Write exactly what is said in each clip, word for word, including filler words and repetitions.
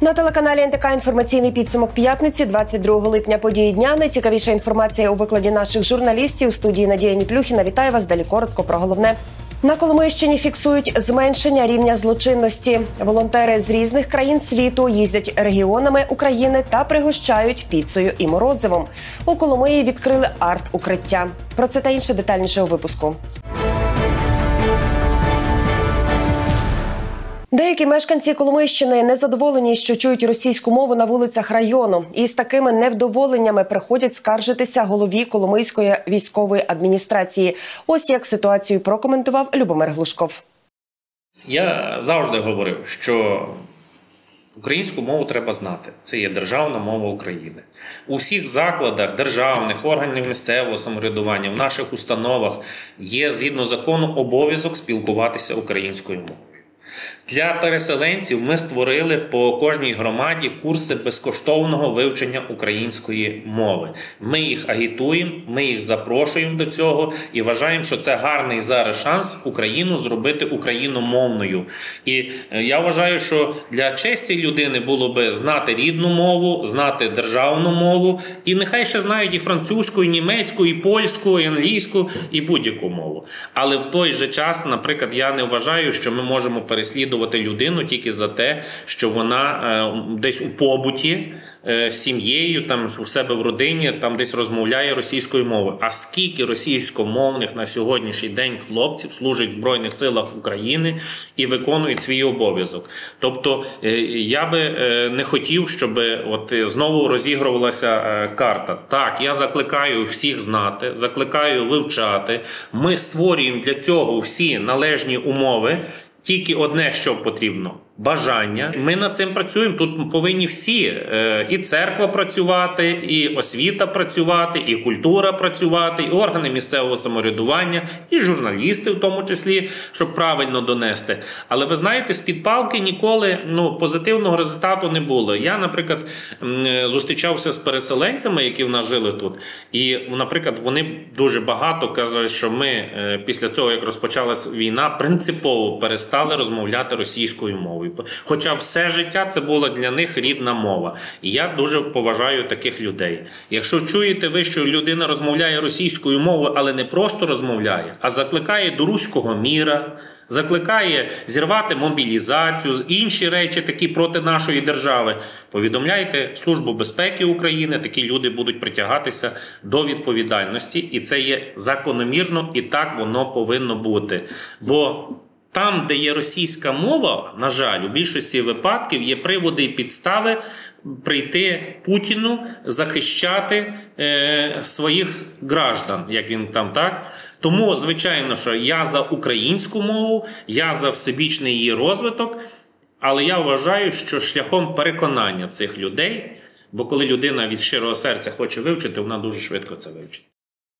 На телеканалі ен те ка інформаційний підсумок п'ятниці, двадцять другого липня, події дня. Найцікавіша інформація у викладі наших журналістів. У студії Надія Ніплюхіна. Вітаю вас. Далі коротко про головне. На Коломийщині фіксують зменшення рівня злочинності. Волонтери з різних країн світу їздять регіонами України та пригощають піцею і морозивом. У Коломиї відкрили арт-укриття. Про це та інше детальніше у випуску. Деякі мешканці Коломийщини незадоволені, що чують російську мову на вулицях району. І з такими невдоволеннями приходять скаржитися голові Коломийської військової адміністрації. Ось як ситуацію прокоментував Любомир Глушков. Я завжди говорив, що українську мову треба знати. Це є державна мова України. У всіх закладах державних, органів місцевого самоврядування, в наших установах є, згідно закону, обов'язок спілкуватися українською мовою. Для переселенців ми створили по кожній громаді курси безкоштовного вивчення української мови. Ми їх агітуємо, ми їх запрошуємо до цього і вважаємо, що це гарний зараз шанс Україну зробити україномовною. І я вважаю, що для честі людини було би знати рідну мову, знати державну мову, і нехай ще знають і французьку, і німецьку, і польську, і англійську, і будь-яку мову. Але в той же час, наприклад, я не вважаю, що ми можемо переслідувати людину тільки за те, що вона е, десь у побуті е, з сім'єю, там у себе в родині, там десь розмовляє російською мовою. А скільки російськомовних на сьогоднішній день хлопців служать в Збройних силах України і виконують свій обов'язок. Тобто е, я би е, не хотів, щоб от знову розігрувалася е, карта. Так, я закликаю всіх знати, закликаю вивчати. Ми створюємо для цього всі належні умови. Тільки одне, що потрібно – бажання. Ми над цим працюємо. Тут повинні всі – і церква працювати, і освіта працювати, і культура працювати, і органи місцевого самоврядування, і журналісти в тому числі, щоб правильно донести. Але ви знаєте, з-під палки ніколи ну, позитивного результату не було. Я, наприклад, зустрічався з переселенцями, які в нас жили тут. І, наприклад, вони дуже багато казали, що ми після того, як розпочалась війна, принципово перестали розмовляти російською мовою. Хоча все життя це була для них рідна мова. І я дуже поважаю таких людей. Якщо чуєте ви, що людина розмовляє російською мовою, але не просто розмовляє, а закликає до руського міра, закликає зірвати мобілізацію, інші речі такі проти нашої держави, повідомляйте Службу безпеки України, такі люди будуть притягатися до відповідальності. І це є закономірно, і так воно повинно бути. Бо там, де є російська мова, на жаль, у більшості випадків є приводи і підстави прийти Путіну захищати е, своїх граждан, як він там, так? Тому, звичайно, що я за українську мову, я за всебічний її розвиток, але я вважаю, що шляхом переконання цих людей, бо коли людина від щирого серця хоче вивчити, вона дуже швидко це вивчить.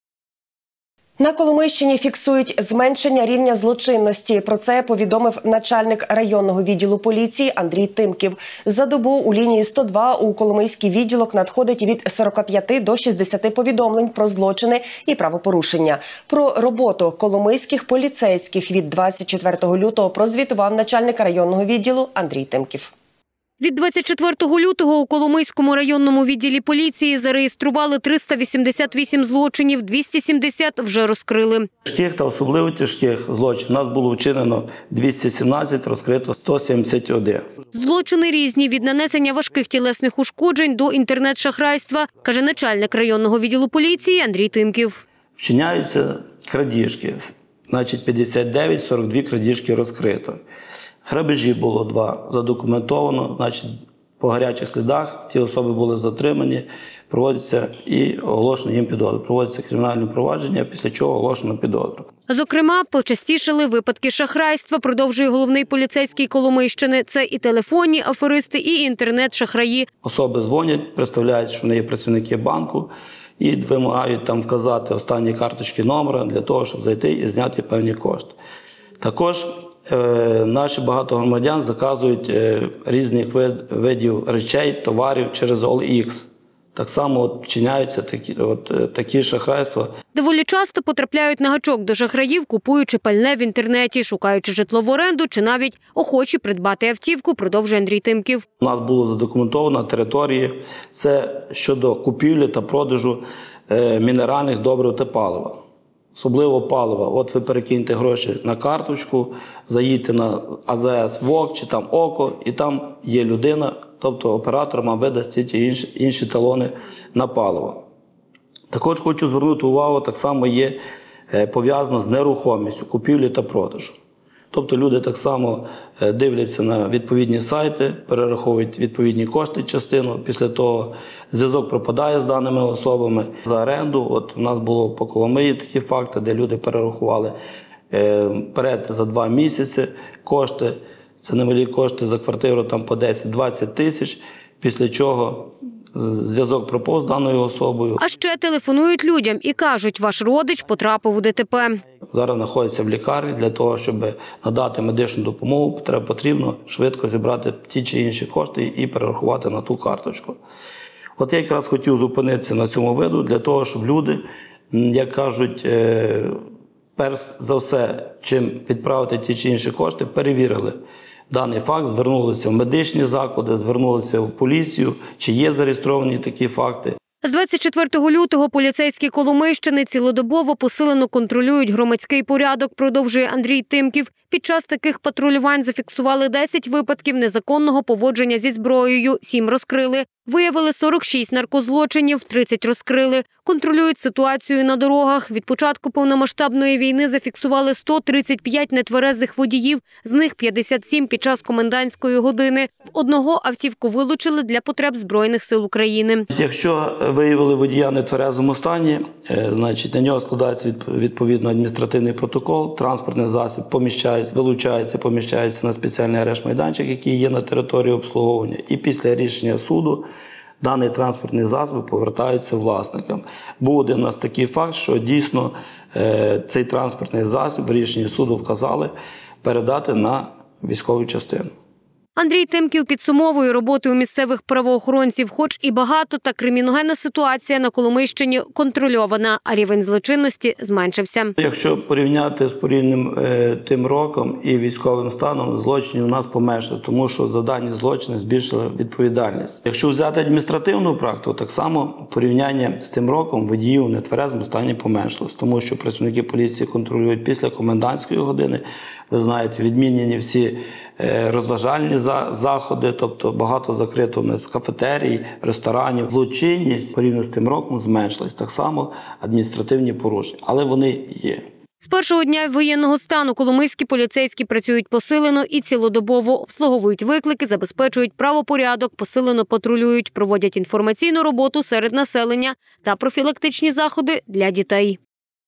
На Коломийщині фіксують зменшення рівня злочинності. Про це повідомив начальник районного відділу поліції Андрій Тимків. За добу у лінії сто два у Коломийський відділок надходить від сорока п'яти до шістдесяти повідомлень про злочини і правопорушення. Про роботу коломийських поліцейських від двадцять четвертого лютого прозвітував начальник районного відділу Андрій Тимків. Від двадцять четвертого лютого у Коломийському районному відділі поліції зареєстрували триста вісімдесят вісім злочинів, двісті сімдесят вже розкрили. Тяжких та особливо тяжких злочинів у нас було вчинено двісті сімнадцять, розкрито сто сімдесят один. Злочини різні – від нанесення важких тілесних ушкоджень до інтернет-шахрайства, каже начальник районного відділу поліції Андрій Тимків. Вчиняються крадіжки, значить п'ятдесят дев'ять, сорок дві крадіжки розкрито. Грабежі було два, задокументовано, значить, по гарячих слідах ті особи були затримані, проводиться і оголошено їм підозру. Проводиться кримінальне провадження, після чого оголошено підозру. Зокрема, почастішали випадки шахрайства, продовжує головний поліцейський Коломийщини. Це і телефонні аферисти, і інтернет-шахраї. Особи дзвонять, представляють, що вони є працівники банку і вимагають там вказати останні карточки номера для того, щоб зайти і зняти певні кошти. Також наші багато громадян заказують різних видів речей, товарів через о ел ікс. так само от вчиняються такі, от, такі шахрайства. Доволі часто потрапляють на гачок до шахраїв, купуючи пальне в інтернеті, шукаючи житло в оренду чи навіть охочі придбати автівку, продовжує Андрій Тимків. У нас було задокументовано на території це щодо купівлі та продажу е, мінеральних добрив та палива. Особливо палива. От ви перекиньте гроші на карточку, заїдьте на А З С ВОК чи там ОКО, і там є людина, тобто оператор вам видасть ті інші, інші талони на паливо. Також хочу звернути увагу, так само є е, пов'язано з нерухомістю, купівлі та продажу. Тобто люди так само дивляться на відповідні сайти, перераховують відповідні кошти частину, після того зв'язок пропадає з даними особами за оренду. От у нас було по Коломиї такі факти, де люди перерахували вперед за два місяці кошти, це немалі кошти за квартиру там по десять-двадцять тисяч, після чого зв'язок пропав з даною особою. А ще телефонують людям і кажуть, ваш родич потрапив у Д Т П. Зараз знаходиться в лікарні. Для того, щоб надати медичну допомогу, потрібно швидко зібрати ті чи інші кошти і перерахувати на ту карточку. От я якраз хотів зупинитися на цьому виду, для того, щоб люди, як кажуть, перш за все, чим відправити ті чи інші кошти, перевірили даний факт, звернулися в медичні заклади, звернулися в поліцію, чи є зареєстровані такі факти. З двадцять четвертого лютого поліцейські Коломийщини цілодобово посилено контролюють громадський порядок, продовжує Андрій Тимків. Під час таких патрулювань зафіксували десять випадків незаконного поводження зі зброєю, сім розкрили. Виявили сорок шість наркозлочинів, тридцять розкрили. Контролюють ситуацію на дорогах. Від початку повномасштабної війни зафіксували сто тридцять п'ять нетверезих водіїв, з них п'ятдесят сім під час комендантської години. В одного автівку вилучили для потреб Збройних сил України. Якщо виявили водія в нетверезому стані, значить на нього складається відповідно адміністративний протокол, транспортний засіб поміщається, вилучається, поміщається на спеціальний арешт-майданчик, який є на території обслуговування. І після рішення суду даний транспортний засіб повертаються власникам. Був один у нас такий факт, що дійсно цей транспортний засіб в рішенні суду вказали передати на військову частину. Андрій Тимків підсумовує роботу у місцевих правоохоронців. Хоч і багато, та криміногенна ситуація на Коломийщині контрольована, а рівень злочинності зменшився. Якщо порівняти з порівнянням е, тим роком і військовим станом, злочинів у нас поменшили, тому що за дані злочини збільшила відповідальність. Якщо взяти адміністративну практику, так само порівняння з тим роком водіїв у нетверезому стані поменшилось, тому що працівники поліції контролюють після комендантської години. Ви знаєте, відмінені всі розважальні заходи, тобто багато закрито з кафетерій, ресторанів. Злочинність порівняно з тим роком зменшилась. Так само адміністративні порушення, але вони є. З першого дня воєнного стану коломийські поліцейські працюють посилено і цілодобово, обслуговують виклики, забезпечують правопорядок, посилено патрулюють, проводять інформаційну роботу серед населення та профілактичні заходи для дітей.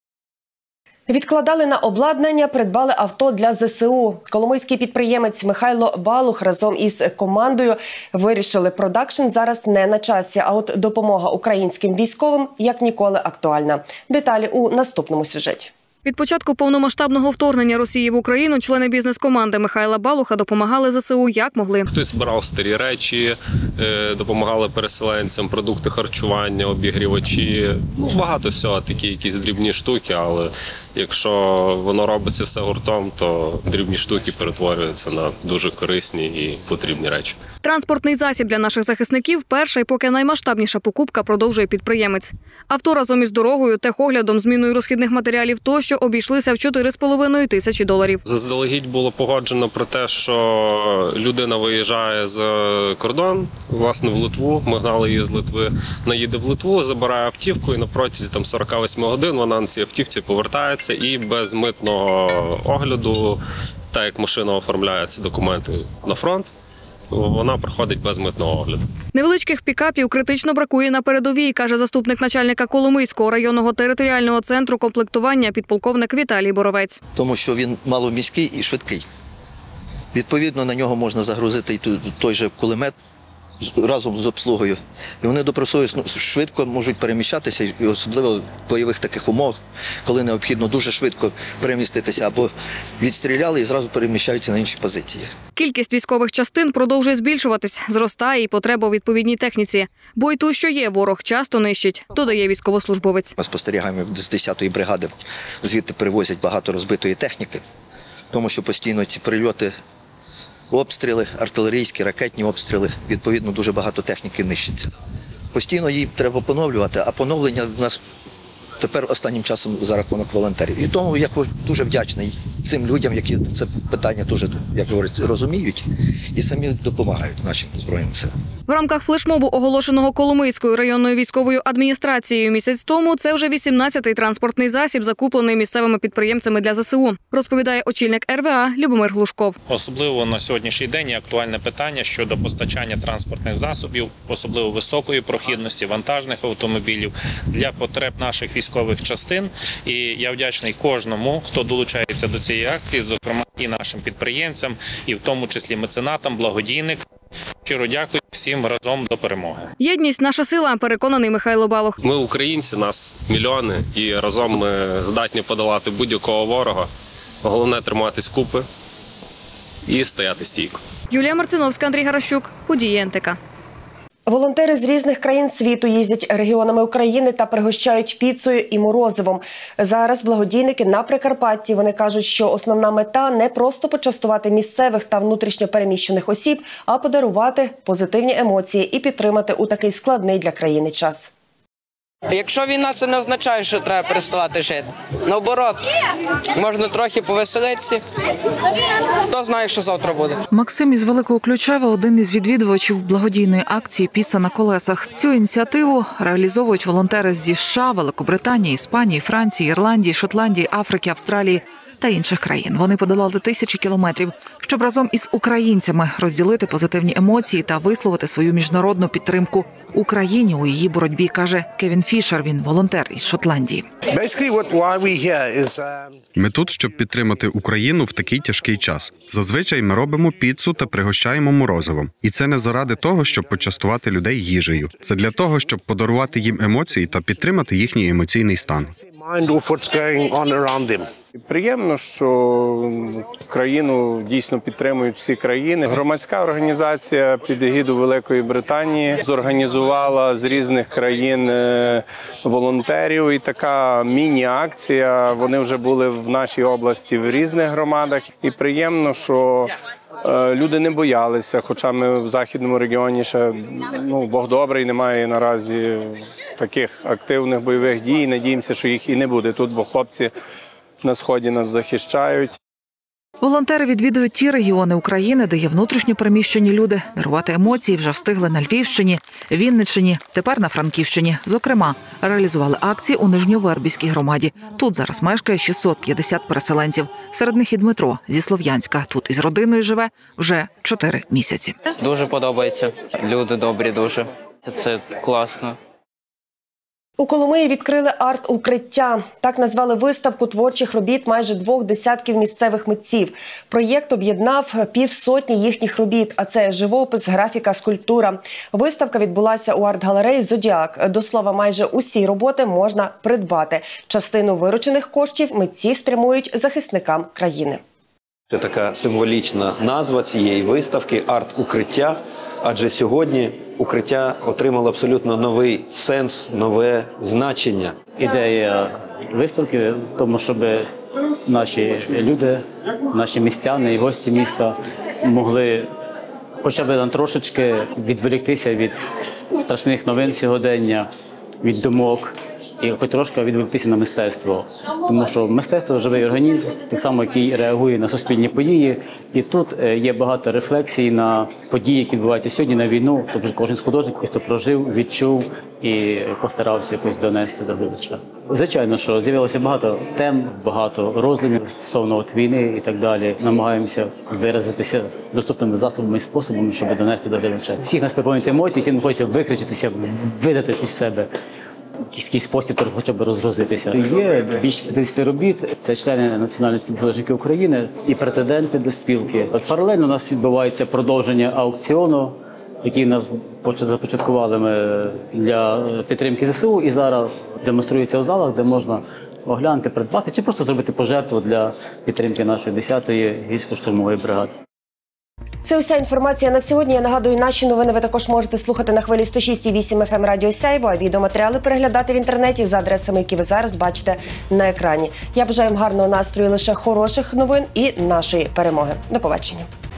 Відкладали на обладнання, придбали авто для З С У. Коломийський підприємець Михайло Балух разом із командою вирішили, продакшн зараз не на часі, а от допомога українським військовим як ніколи актуальна. Деталі у наступному сюжеті. Від початку повномасштабного вторгнення Росії в Україну члени бізнес-команди Михайла Балуха допомагали З С У як могли. Хтось збирав старі речі, допомагали переселенцям, продукти харчування, обігрівачі. Ну, багато всього, такі якісь дрібні штуки, але якщо воно робиться все гуртом, то дрібні штуки перетворюються на дуже корисні і потрібні речі. Транспортний засіб для наших захисників – перша і поки наймасштабніша покупка, продовжує підприємець. Авто разом із дорогою, техоглядом, зміною розхідних матеріалів тощо обійшлися в чотири з половиною тисячі доларів. Заздалегідь було погоджено про те, що людина виїжджає з кордону, власне, в Литву. Ми гнали її з Литви. Вона їде в Литву, забирає автівку і на протязі там, сорок вісім годин вона на цій автівці повертається і без митного огляду, так як машина оформляє ці документи на фронт, вона проходить без митного огляду. Невеличких пікапів критично бракує на передовій, каже заступник начальника Коломийського районного територіального центру комплектування підполковник Віталій Боровець. Тому що він маломіський і швидкий. Відповідно, на нього можна загрузити і той же кулемет разом з обслугою. І вони добросовісно швидко можуть переміщатися, і особливо в бойових таких умовах, коли необхідно дуже швидко переміститися, або відстріляли і зразу переміщаються на інші позиції. Кількість військових частин продовжує збільшуватись, зростає і потреба у відповідній техніці. Бо й ту, що є, ворог часто нищить, додає військовослужбовець. Ми спостерігаємо, з десятої бригади звідти привозять багато розбитої техніки, тому що постійно ці прильоти, обстріли, артилерійські, ракетні обстріли, відповідно, дуже багато техніки нищиться. Постійно її треба поновлювати, а поновлення в нас тепер останнім часом за рахунок волонтерів. І тому я дуже вдячний цим людям, які це питання дуже, як говорять, розуміють і самі допомагають нашим Збройним силам. В рамках флешмобу, оголошеного Коломийською районною військовою адміністрацією місяць тому, це вже вісімнадцятий транспортний засіб, закуплений місцевими підприємцями для ЗСУ, розповідає очільник ер ве а Любомир Глушков. Особливо на сьогоднішній день є актуальне питання щодо постачання транспортних засобів, особливо високої прохідності вантажних автомобілів для потреб наших військових частин. І я вдячний кожному, хто долучається до цієї акції, зокрема і нашим підприємцям, і в тому числі меценатам, благодійникам. Щиро дякую всім, разом до перемоги. Єдність – наша сила, переконаний Михайло Балух. Ми українці, нас мільйони, і разом ми здатні подолати будь-якого ворога. Головне – триматись купи і стояти стійко. Юлія Марциновська, Андрій Гаращук, події ен те ка. Волонтери з різних країн світу їздять регіонами України та пригощають піцею і морозивом. Зараз благодійники на Прикарпатті. Вони кажуть, що основна мета – не просто почастувати місцевих та внутрішньо переміщених осіб, а подарувати позитивні емоції і підтримати у такий складний для країни час. Якщо війна, це не означає, що треба переставати жити. Наоборот, можна трохи повеселитися. Хто знає, що завтра буде. Максим із Великого Ключева – один із відвідувачів благодійної акції «Піца на колесах». Цю ініціативу реалізовують волонтери зі США, Великобританії, Іспанії, Франції, Ірландії, Шотландії, Африки, Австралії та інших країн. Вони подолали тисячі кілометрів, щоб разом із українцями розділити позитивні емоції та висловити свою міжнародну підтримку Україні у її боротьбі, каже Кевін Фішер, він волонтер із Шотландії. Ми тут, щоб підтримати Україну в такий тяжкий час. Зазвичай ми робимо піцу та пригощаємо морозивом. І це не заради того, щоб почастувати людей їжею. Це для того, щоб подарувати їм емоції та підтримати їхній емоційний стан. Приємно, що країну дійсно підтримують всі країни. Громадська організація під егіду Великої Британії зорганізувала з різних країн волонтерів. І така міні-акція. Вони вже були в нашій області в різних громадах. І приємно, що люди не боялися, хоча ми в західному регіоні ще, ну, Бог добрий, немає наразі таких активних бойових дій. Надіємося, що їх і не буде тут, бо хлопці на Сході нас захищають. Волонтери відвідують ті регіони України, де є внутрішньо переміщені люди. Дарувати емоції вже встигли на Львівщині, Вінниччині, тепер на Франківщині. Зокрема, реалізували акції у Нижньовербівській громаді. Тут зараз мешкає шістсот п'ятдесят переселенців. Серед них і Дмитро зі Слов'янська. Тут із родиною живе вже чотири місяці. Дуже подобається. Люди добрі дуже. Це класно. У Коломиї відкрили арт-укриття. Так назвали виставку творчих робіт майже двох десятків місцевих митців. Проєкт об'єднав півсотні їхніх робіт, а це живопис, графіка, скульптура. Виставка відбулася у арт-галереї «Зодіак». До слова, майже усі роботи можна придбати. Частину виручених коштів митці спрямують захисникам країни. Це така символічна назва цієї виставки – арт-укриття. Адже сьогодні укриття отримало абсолютно новий сенс, нове значення. Ідея виставки в тому, щоб наші люди, наші містяни і гості міста могли хоча б на трошечки відволіктися від страшних новин сьогодення, від думок і хоч трошки відволіктися на мистецтво. Тому що мистецтво – живий організм, так само, який реагує на суспільні події. І тут є багато рефлексій на події, які відбуваються сьогодні, на війну. Тобто кожен з художників якось то прожив, відчув і постарався якось донести до глядача. Звичайно, що з'явилося багато тем, багато роздумів стосовно от війни і так далі. Намагаємося виразитися доступними засобами і способами, щоб донести до глядача. Всіх нас переповнюють емоції, всім хочеться викричатися, видати щось з себе. Якийсь спосіб хоча б розгрузитися. Є більше п'ятдесят робіт, це члени Національної спілки художників України і претенденти до спілки. От паралельно у нас відбувається продовження аукціону який у нас започаткували ми для підтримки ЗСУ, і зараз демонструється в залах, де можна оглянути, придбати чи просто зробити пожертву для підтримки нашої десятої гірсько-штурмової бригади. Це уся інформація на сьогодні. Я нагадую, наші новини ви також можете слухати на хвилі сто шість і вісім еф ем Радіо Сяйво, а відеоматеріали переглядати в інтернеті за адресами, які ви зараз бачите на екрані. Я бажаю вам гарного настрою, лише хороших новин і нашої перемоги. До побачення.